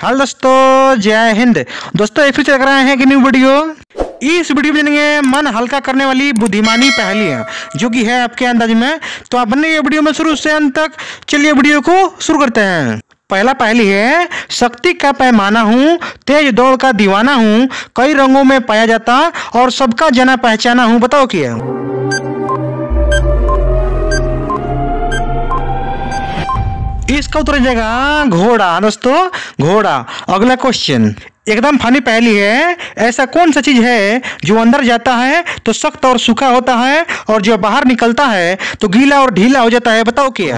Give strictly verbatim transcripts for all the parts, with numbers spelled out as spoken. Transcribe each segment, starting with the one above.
Hello दोस्तों, जय हिंद। दोस्तों एक फिर चल रहे हैं कि न्यू वीडियो। इस वीडियो में जानेंगे मन हल्का करने वाली बुद्धिमानी पहेलियां जो कि है आपके अंदाज में। तो आप बने वीडियो में शुरू से अंत तक। चलिए वीडियो को शुरू करते हैं। पहला पहेली है, शक्ति का पैमाना हूँ, तेज दौड़ का दीवाना हूँ, कई रंगों में पाया जाता और सबका जाना पहचाना हूँ। बताओ क्या। इसका उत्तर जाएगा घोड़ा। दोस्तों घोड़ा। अगला क्वेश्चन एकदम फनी पहेली है। ऐसा कौन सा चीज है जो अंदर जाता है तो सख्त और सूखा होता है और जो बाहर निकलता है तो गीला और ढीला हो जाता है। बताओ क्या।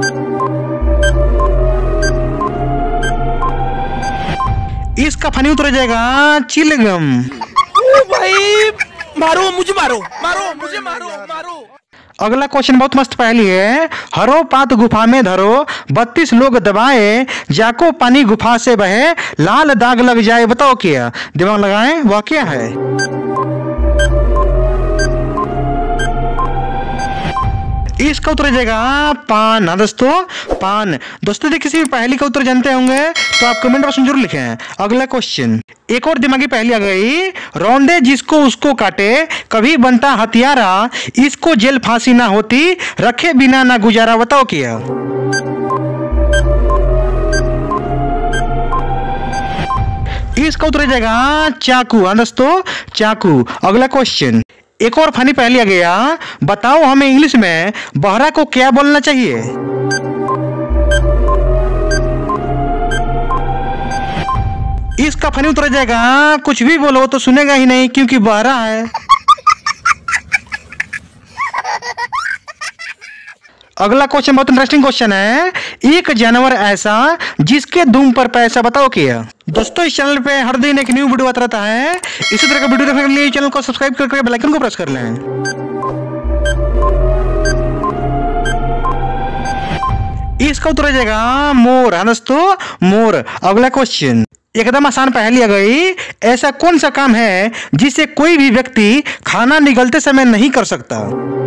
इसका फनी उत्तर जाएगा चिलगम। ओ भाई मारो मुझे, मारो मारो मुझे, मारो मारो। अगला क्वेश्चन बहुत मस्त पहेली है। हरो पात गुफा में धरो, बत्तीस लोग दबाए, जाको पानी गुफा से बहे, लाल दाग लग जाए। बताओ क्या। दिमाग लगाएं, वह क्या है। इसका उत्तर जाएगा पान। दोस्तों पान। दोस्तों देखिए किसी भी पहेली का उत्तर जानते होंगे तो आप कमेंट बॉक्स में जरूर लिखें। अगला क्वेश्चन एक और दिमागी पहेली आ गई। रौंदे जिसको उसको काटे, कभी बनता हथियारा, इसको जेल फांसी ना होती, रखे बिना ना गुजारा। बताओ क्या। इसका उत्तर जाएगा चाकू। दोस्तों चाकू। अगला क्वेश्चन एक और फनी पहेली आ गया। बताओ हमें इंग्लिश में बहरा को क्या बोलना चाहिए। इसका फनी उत्तर जाएगा कुछ भी बोलो तो सुनेगा ही नहीं क्योंकि बहरा है। अगला क्वेश्चन बहुत इंटरेस्टिंग क्वेश्चन है। एक जानवर ऐसा जिसके दुम पर पैसा। बताओ क्या। दोस्तों इस चैनल पे हर दिन एक न्यू वीडियो आता रहता है। इसी तरह का वीडियो देखने के लिए चैनल को सब्सक्राइब करके बेल आइकन को प्रेस कर लें। इसका उत्तर जाएगा मोर। दोस्तों मोर। अगला क्वेश्चन एकदम आसान पहेली आ गई। ऐसा कौन सा काम है जिसे कोई भी व्यक्ति खाना निगलते समय नहीं कर सकता।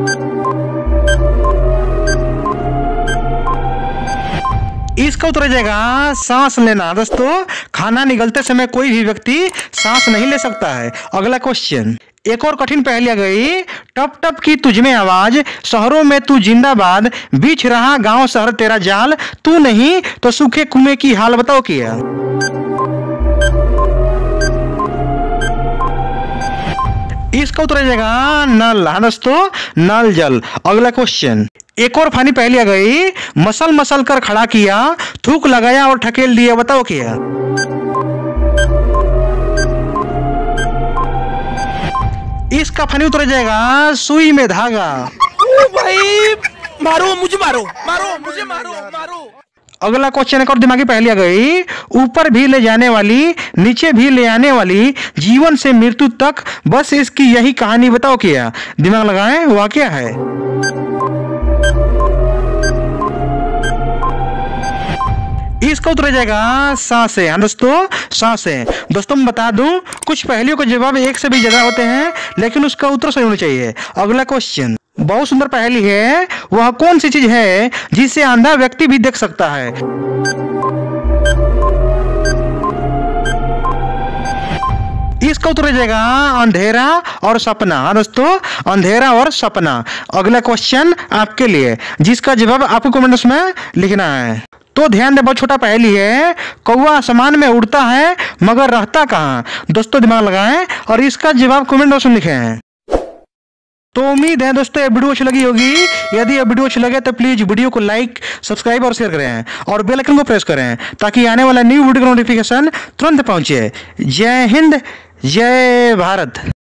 इसका उत्तर जाएगा सांस लेना। दोस्तों खाना निगलते समय कोई भी व्यक्ति सांस नहीं ले सकता है। अगला क्वेश्चन एक और कठिन पहेली आ गई। टप टप की तुझमें आवाज, शहरों में तू जिंदाबाद, बीच रहा गांव शहर तेरा जाल, तू नहीं तो सूखे कुएं की हाल। बताओ क्या। इसका उत्तर जाएगा नल। दोस्तों नल जल। अगला क्वेश्चन एक और फानी पहेली आ गई। मसल मसल कर खड़ा किया, थूक लगाया और ठकेल दिया। बताओ क्या। इसका फनी उत्तर जाएगा सुई में धागा। ओ भाई मारो मुझे, मारो मारो मुझे, मारो मारो। अगला क्वेश्चन एक और दिमागी पहेली आ गई। ऊपर भी ले जाने वाली, नीचे भी ले आने वाली, जीवन से मृत्यु तक, बस इसकी यही कहानी। बताओ क्या। दिमाग लगाएं, वह क्या है। इसका उत्तर जाएगा सांसें। दोस्तों सांसें। दोस्तों मैं बता दूं कुछ पहेलियों के जवाब एक से भी ज्यादा होते हैं लेकिन उसका उत्तर सही होना चाहिए। अगला क्वेश्चन बहुत सुंदर पहेली है। वह कौन सी चीज है जिसे अंधा व्यक्ति भी देख सकता है। इसका उत्तर जाएगा अंधेरा और सपना। दोस्तों अंधेरा और सपना। अगला क्वेश्चन आपके लिए जिसका जवाब आपको कमेंट्स में लिखना है। तो ध्यान दे, बहुत छोटा पहेली है। कौवा आसमान में उड़ता है मगर रहता कहाँ। दोस्तों दिमाग लगाएं और इसका जवाब कमेंट बॉक्स में लिखें। तो उम्मीद है दोस्तों ये वीडियो अच्छी लगी होगी। यदि ये वीडियो अच्छी लगे तो प्लीज वीडियो को लाइक, सब्सक्राइब और शेयर करें और बेल आइकन को प्रेस करें ताकि आने वाला न्यू वीडियो का नोटिफिकेशन तुरंत पहुंचे। जय हिंद, जय भारत।